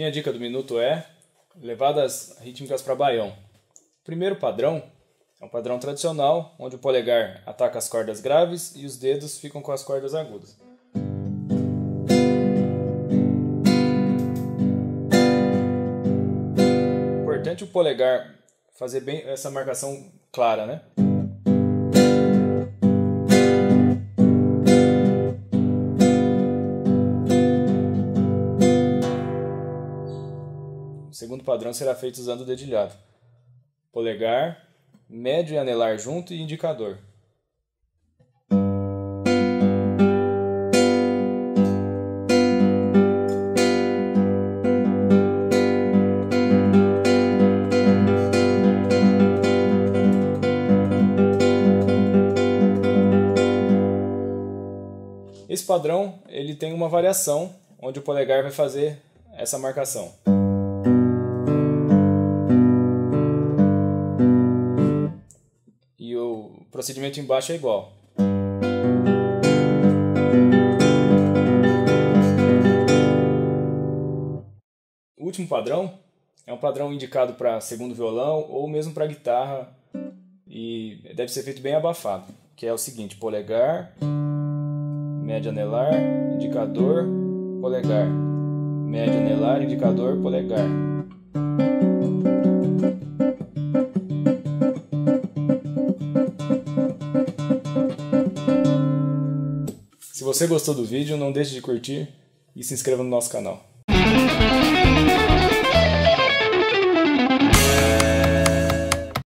Minha dica do minuto é levadas rítmicas para baião. O primeiro padrão é um padrão tradicional, onde o polegar ataca as cordas graves e os dedos ficam com as cordas agudas. Importante o polegar fazer bem essa marcação clara, né? O segundo padrão será feito usando o dedilhado. Polegar, médio e anelar junto e indicador. Esse padrão ele tem uma variação onde o polegar vai fazer essa marcação. E o procedimento embaixo é igual. O último padrão é um padrão indicado para segundo violão ou mesmo para guitarra e deve ser feito bem abafado, que é o seguinte: polegar, médio anelar, indicador, polegar, médio anelar, indicador, polegar. Se você gostou do vídeo, não deixe de curtir e se inscreva no nosso canal.